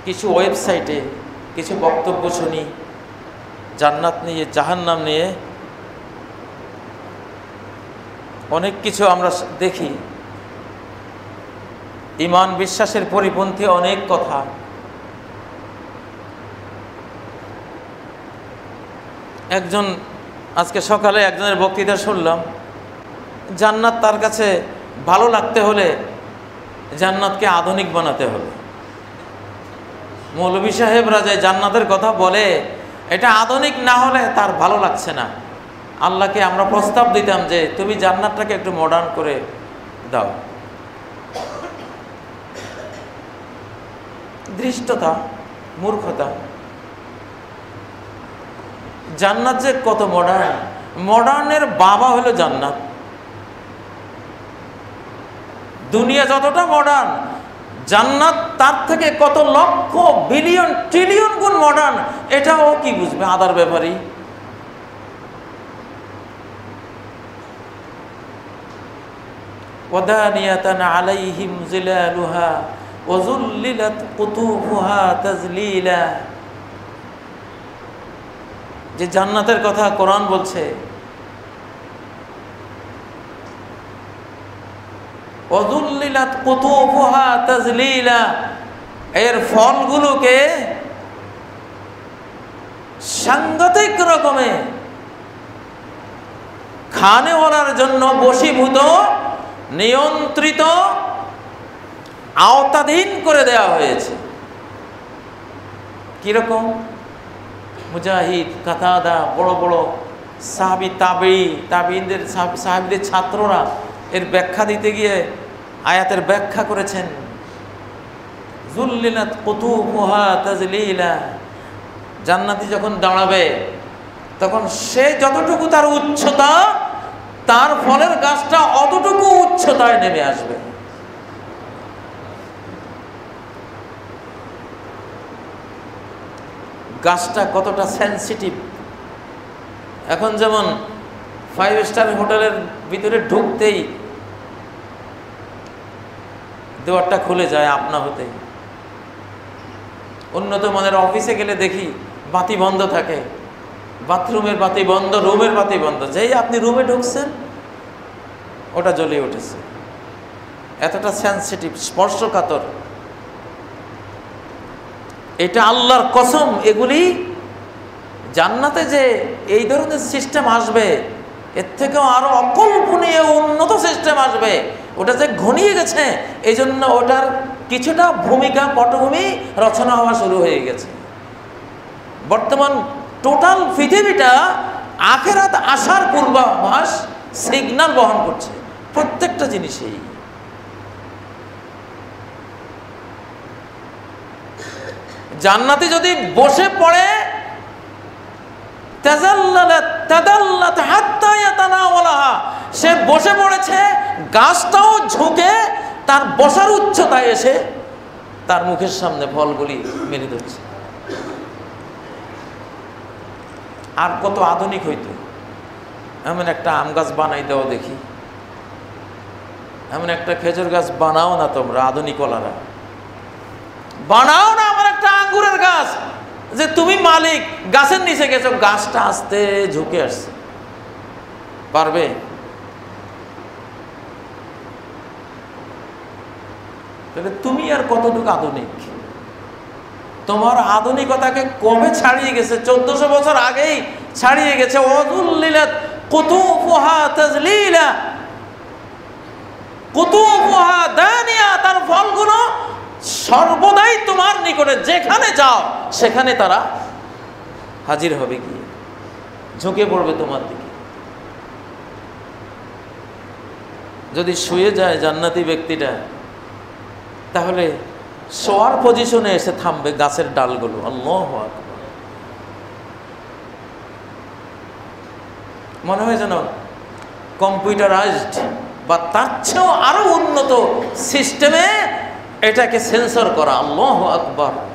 কিছু ওয়েবসাইটে কিছু বক্তব্য শুনি জান্নাত নিয়ে জাহান্নাম নিয়ে, অনেক কিছু আমরা দেখি, ঈমান বিশ্বাসের পরিপন্থী অনেক কথা। আজকে সকালে একজনের বক্তৃতা শুনলাম, জান্নাত তার কাছে ভালো লাগতে হলে জান্নাতকে আধুনিক বানাতে হবে। মৌলভী সাহেবরা যে জান্নাতের কথা বলে, এটা আধুনিক না হলে তার ভালো লাগছে না। আল্লাহকে আমরা প্রস্তাব দিতাম যে তুমি জান্নাতটাকে একটু মডার্ন করে দাও। ধৃষ্টতা, মূর্খতা। জান্নাত যে কত মডার্ন, মডার্নের বাবা হলো জান্নাত। দুনিয়া যতটা মডার্ন, জান্নাত তার থেকে কত লক্ষ বিলিয়ন ট্রিলিয়ন গুণ মডার্ন। এটাও কি বুঝবে আদার ব্যাপারই। ওয়াদানিয়াতান আলাইহিম জিলালুহা ওয়া যুল্লিলাত কুতুফুহা তাজলিলা। যে জান্নাতের কথা কোরআন বলছে, ওয়া যুল্লিলাত কুতুফুহা তাজলিলা, এর ফলগুলোকে সাংঘাতিক রকমে খানেওয়ালার জন্য বশীভূত, নিয়ন্ত্রিত, আওতাধীন করে দেওয়া হয়েছে। কিরকম? মুজাহিদ, কাতাদা, বড় বড় সাহাবী, তাবিঈনদের সাহাবীদের ছাত্ররা এর ব্যাখ্যা দিতে গিয়ে আয়াতের ব্যাখ্যা করেছেন, যুল্লিলাত কুতুফুহা তাজলিলা। জান্নাতি যখন দাঁড়াবে তখন সে যতটুকু তার উচ্চতা, তার ফলের গাছটা অতটুকু উচ্চতায় নেমে আসবে। গাছটা কতটা সেন্সিটিভ। এখন যেমন 5 স্টার হোটেলের ভিতরে ঢুকতেই দুয়ারটা খুলে যায় আপনা হতে। উন্নত মানের অফিসে গেলে দেখি বাতি বন্ধ থাকে, বাথরুমের বাতি বন্ধ, রুমের বাতি বন্ধ। যেই আপনি রুমে ঢুকছেন ওটা জ্বলে উঠেছে। এতটা সেন্সিটিভ, স্পর্শকাতর। এটা আল্লাহর কসম। এগুলি জান্নাতে যে এই ধরনের সিস্টেম আসবে, এর থেকেও আরো অকল্পনীয় উন্নত সিস্টেম আসবে। ওটা যে ঘনিয়ে গেছে, এই জন্য ওটার কিছুটা ভূমিকা, পটভূমি রচনা হওয়া শুরু হয়ে গেছে। বর্তমান টোটাল পৃথিবীটা আখেরাত আসার পূর্বাভাস, সিগন্যাল বহন করছে প্রত্যেকটা জিনিসেই। জান্নাতি যদি বসে পড়ে, সে বসে পড়েছে, গাছটাও ঝুঁকে তার বসার উচ্চতায় এসে তার মুখের সামনে ফলগুলি মেলে ধরছে। আর কত আধুনিক হইতো। এমন একটা আম গাছ বানাই দাও দেখি, এমন একটা খেজুর গাছ বানাও না তোমরা, আধুনিকওয়ালারা বানাও না। আমার একটা আঙ্গুরের গাছ, যে তুমি মালিক, গাছের নিচে গেছো, গাছটা আস্তে ঝুঁকে আসছে, পারবে? তাহলে তুমি আর কতটুকু আধুনিক? তোমার আধুনিকতাকে কবে ছাড়িয়ে গেছে? 1400 বছর আগেই ছাড়িয়ে গেছে। ওয়াযুল্লিলাত কুতুফুহা তাজলিলা, কুতুফুহা দানিয়া, তার ফলগুলো সর্বদাই তোমার নিকটে, যেখানে যাও সেখানে তারা হাজির হবে, গিয়ে ঝুঁকে পড়বে তোমার দিকে। যদি শুয়ে যায় জান্নাতি ব্যক্তিটা, তাহলে শোয়ার পজিশনে এসে থামবে গাছের ডালগুলো। আল্লাহু আকবার। মনে হয় যেন কম্পিউটারাইজড বা তার চেয়েও আরো উন্নত সিস্টেমে এটাকে সেন্সর করা। আল্লাহু আকবার।